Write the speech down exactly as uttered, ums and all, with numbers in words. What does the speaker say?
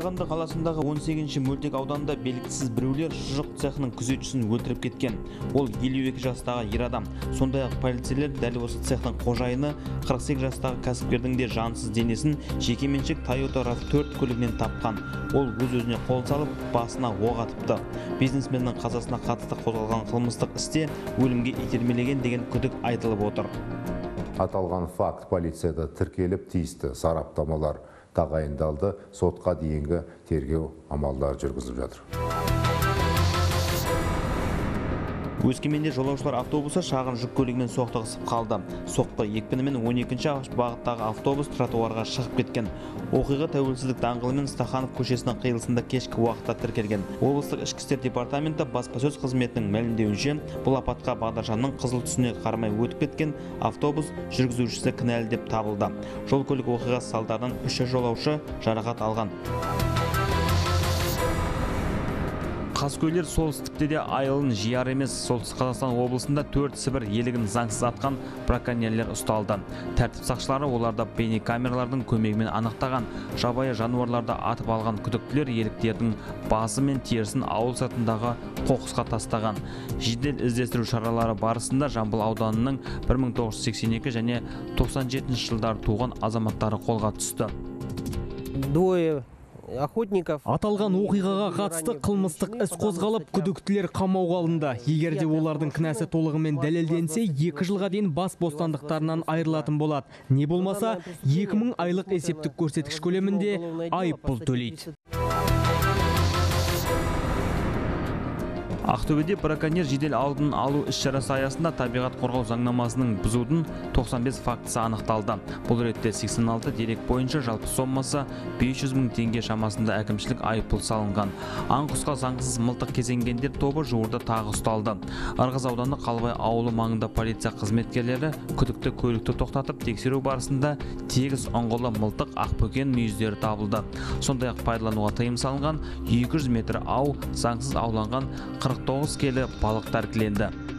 Қарағанды қаласындағы он сегізінші мөлтек ауданында белгісіз біреулер шұжық цехының күзетшісін өлтіріп кеткен. Ол елу екі жастағы ер адам. Сондай-ақ полицейлер дәл осы цехтың қожайыны қырық сегіз жастағы кәсіпкердің де жансыз денесін жекеменшік Toyota рав төрт көлігінен тапқан. Ол өз-өзіне қол салып, басына оқ атыпты. Бизнесменнің қазасына қатысты қозғалған қылмыстық істе өлімге итермелеген деген күдік айтылып отыр. Аталған факт полицияда тіркеліп, тиісті сараптамалар тағайындалды, сотқа дейінгі тергеу амалдары жүргізіліп жатыр. Өскеменде жолаушылар автобусы шағын жүк көлігімен соқтығысып қалды. Соққы екпінімен он екінші бағыттағы автобус тротуарға шығып кеткен. Оқиға Тәуелсіздік даңғылы мен Стаханов көшесінің қиылысында кешкі уақытта тіркелген. Облыстық ішкі істер департаменті баспасөз қызметінің мәлімдеуінше, бұл апатқа бағдаршамның қызыл түсіне қарамай өтіп кеткен автобус жүргізушісі кінәлі деп табылды. Жол-көлік оқиғасы салдарынан үш жолаушы жарақат алған. Қаскөйлер солтүстікте де айылын жияр емес. Солтүстік Қазақстан облысында төрт Сібір елігін заңсыз атқан браконьерлер ұсталды. Тәртіп сақшылары оларды бейнекамералардың көмегімен анықтаған. Жабайы жануарларды атып алған күдіктілер еліктердің басы мен терісін ауыл сыртындағы қоқысқа тастаған. Жедел іздестіру шаралары барысында Жамбыл ауданының бір мың тоғыз жүз сексен екі және тоқсан жетінші жылдары туған азаматтары қолға түсті. Двое охотников. Аталған оқиғаға қатысты қылмыстық іс қозғалып, күдіктілер қамауға алынды. Егер де олардың кінәсі толығымен дәлелденсе, екі жылға дейін бас бостандықтарынан айырылатын болады. Не болмаса, екі мың айлық есептік көрсеткіш көлемінде айыппұл төлейді. Ақтөбеде браконьер жедел алдын алу іс-шарасы аясында табиғат қорғау заңнамасының бұзудың тоқсан бес фактісі анықталды. Бұл ретте сексен алты дерек бойынша жалпы соммасы бес жүз мың теңге шамасында әкімшілік айыппұл салынған. Аң-құсқа заңсыз мылтық кезенгендер тобы жуырда тағы ұсталды. Ырғыз ауданы Қалбай ауылы маңында полиция қызметкерлері күдікті көлікті тоқтатып тексеру барысында тегіс ұңғылы мылтық, ақбөкен мүйіздері табылды. Сондай-ақ пайдалануға тыйым салынған екі жүз метр ау, заңсыз ауланған қырық тоғыз келі балық тәркіленді.